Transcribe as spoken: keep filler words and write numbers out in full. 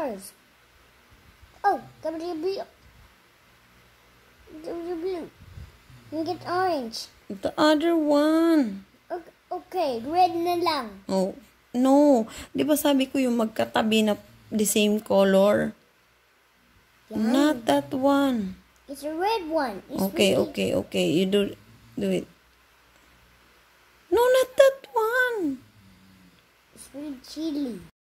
colors. Oh, give me the blue. Give me the blue. You get orange. The other one. Okay, okay, red na lang. Oh, no. Di ba sabi ko yung magkatabi na the same color? Yan. Not that one. It's a red one. It's Okay, really... okay, okay. You do, do it. No, not that one. It's really chilly.